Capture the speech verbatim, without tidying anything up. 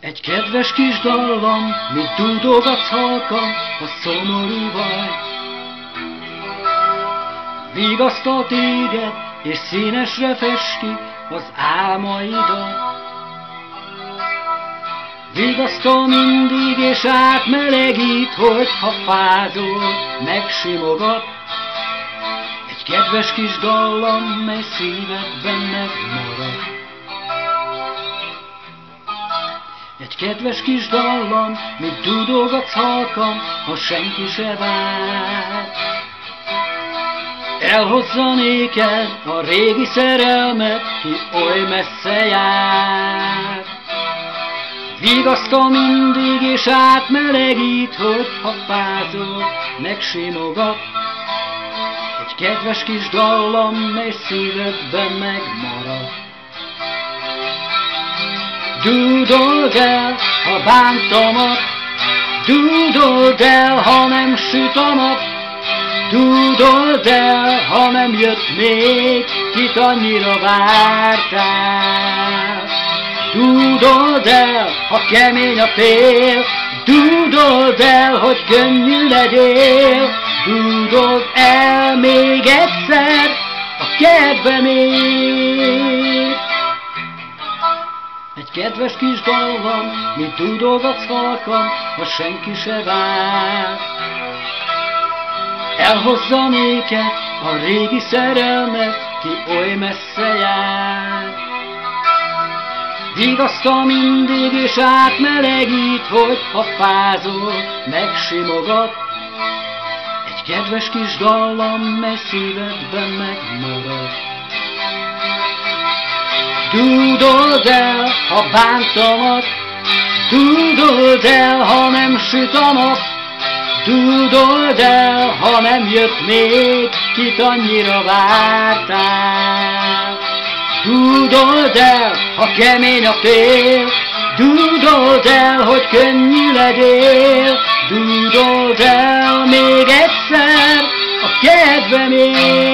Egy kedves kis dallam, mit dúdogatsz halkan, ha szomorú vagy. Vigasztal téged, és színesre festi az álmaidat. Vigasztal mindig, és átmelegít, hogyha fázol, megsimogat. Egy kedves kis dallam, mely szívedben megmarad. Egy kedves kis dallam, mit dúdogatsz halkan, ha senki se vár. Elhozza néked a régi szerelmet, ki oly messze jár. Vigasztal mindig, és átmelegít, hogyha fázol, megsimogat. Egy kedves kis dallam, mely szívedben megmarad. Dúdold el, ha bántamat, dúdold el, ha nem süt a nap. Dúdold el, ha nem jött még, kit annyira vártál. Dúdold el, ha kemény a tél, dúdold el, hogy könnyű legyél. Dúdold el még egyszer a kedvemért. Egy kedves kis dallam, mit dúdogatsz halkan, ha senki se vár. Elhozza néked a régi szerelmet, ki oly messze jár. Vigasztal mindig, és átmelegít, hogyha fázol, megsimogat. Egy kedves kis dallam, mely szívedben megmarad. Dúdold el, ha bántamat, dúdold el, ha nem süt a nap. Dúdold el, ha nem jött még, kit annyira vártál. Dúdold el, ha kemény a tél, dúdold el, hogy könnyű legyél. Dúdold el még egyszer a kedvemért.